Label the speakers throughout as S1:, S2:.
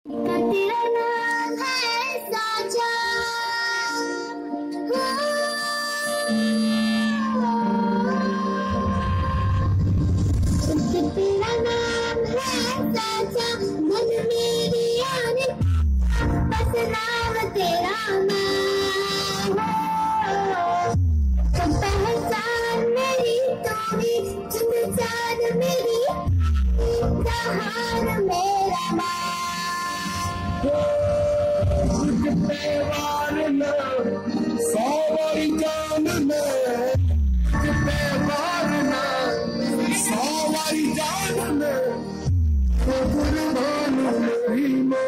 S1: तेरा नाम है साजा, तेरा नाम है साजा, मन मेरी आने बस नाम तेरा नाम हो। तो पहचान मेरी तू ही, जिन जान मेरी जहान मेरा
S2: मारना सवारी जानना, मारना सवारी जानना, कुर्बान मेरी माँ।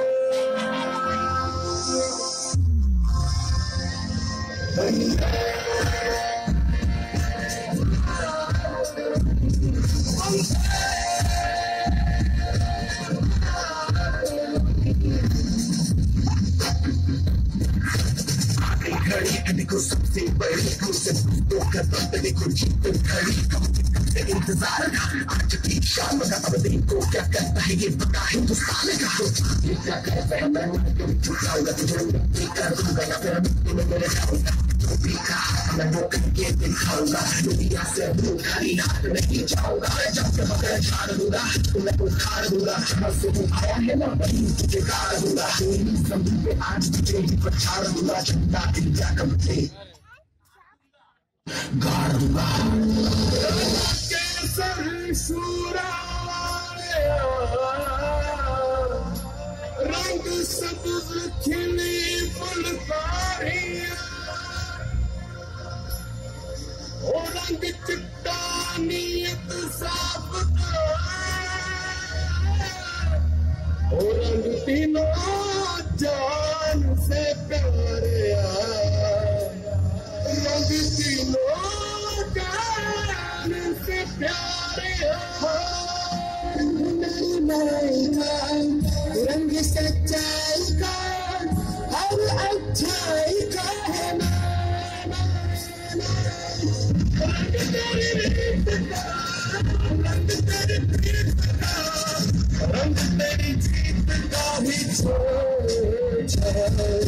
S2: देखो सबसे बड़ी कोशिश तो कदम पे देखो जीत खड़ी, कम से इंतजार का आज की शाम का, अब देखो क्या करता है ये पता हिंदुस्तान का। तो ये क्या करता है मैं छुपाऊंगा तुझे, कर दूंगा या फिर मैं मेरे जाऊंगा, तो भी कहा मैं वो करके दिखाऊंगा। दुनिया से खाली हाथ नहीं जाऊंगा, जब से मगर झाड़ दूंगा तो मैं उखाड़ दूंगा। बस तू आया है ना वही तुझे गाड़ दूंगा, तेरी जमीन पे आज तुझे ही पछाड़ दूंगा। झंडा इंडिया का मुझे गाड़ दूंगा। केसर सूरा रंग सब्ज खिली फुलकारियां, ओ रंग चिट्टा नीयत साफ, ओ रंग तीनों जान से प्यारे, रंग तीनों जान से प्यारे। रंग सच्चाई का हर अच्छाई का है, रंग तेरी रीत का, रंग तेरी प्रीत का, रंग तेरी जीत का भी छोड़।